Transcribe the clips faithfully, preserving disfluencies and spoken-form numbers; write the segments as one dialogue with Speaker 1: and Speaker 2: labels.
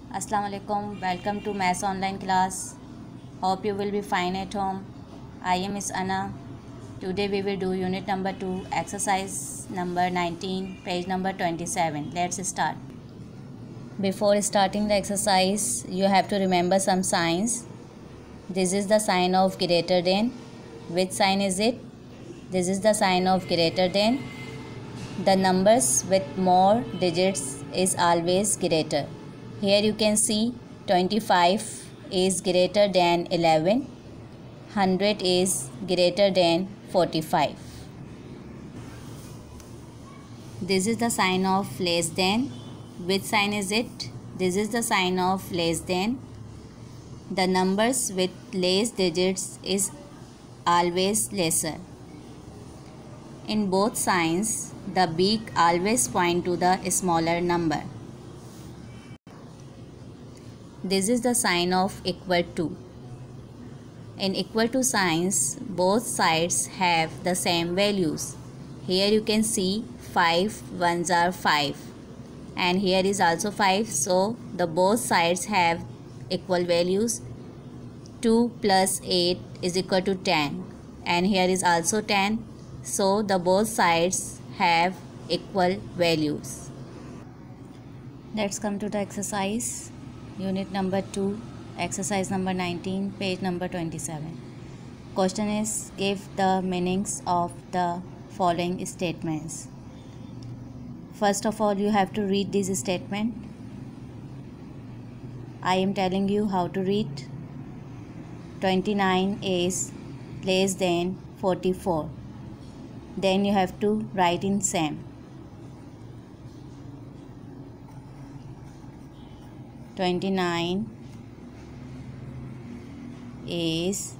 Speaker 1: Assalamu alaikum. Welcome to Maths online class. Hope you will be fine at home. I am Miss Anna. Today we will do unit number two, exercise number nineteen, page number twenty-seven. Let's start. Before starting the exercise, you have to remember some signs. This is the sign of greater than. Which sign is it? This is the sign of greater than. The numbers with more digits is always greater. Here you can see twenty-five is greater than eleven. one hundred is greater than forty-five. This is the sign of less than. Which sign is it? This is the sign of less than. The numbers with less digits is always lesser. In both signs, the beak always point to the smaller number. This is the sign of equal to. In equal to signs, both sides have the same values. Here you can see five ones are five, and here is also five, so the both sides have equal values. two plus eight is equal to ten, and here is also ten, so the both sides have equal values. Let's come to the exercise. Unit number two, exercise number nineteen, page number twenty-seven. Question is, give the meanings of the following statements. First of all, you have to read this statement. I am telling you how to read. twenty-nine is less than forty-four. Then you have to write in same. twenty-nine is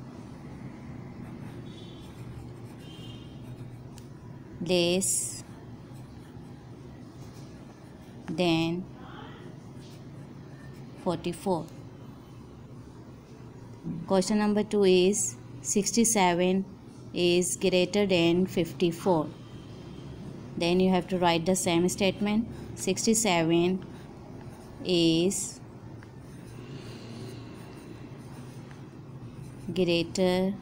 Speaker 1: less than forty-four. Question number two is sixty-seven is greater than fifty-four. Then you have to write the same statement. sixty-seven is greater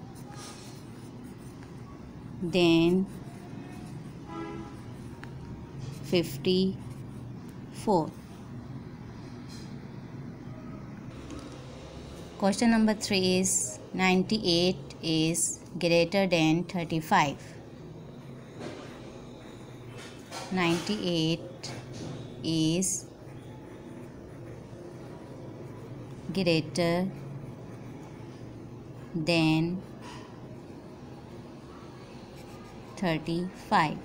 Speaker 1: than fifty-four. Question number three is ninety-eight is greater than thirty-five. ninety-eight is greater than thirty-five.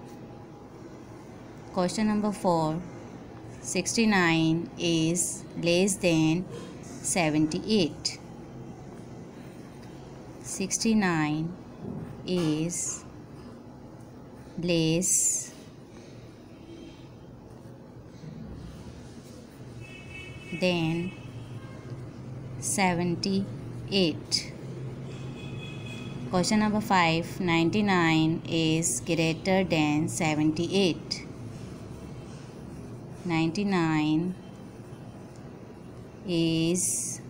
Speaker 1: Question number four, sixty-nine is less than seventy-eight. sixty-nine is less than seventy-eight. Question number five, ninety-nine is greater than seventy-eight. ninety-nine is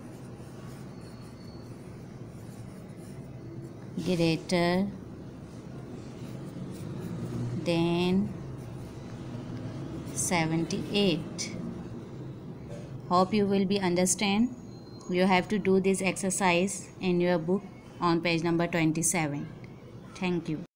Speaker 1: greater than seventy-eight. Hope you will be understand. You have to do this exercise in your book on page number twenty-seven. Thank you.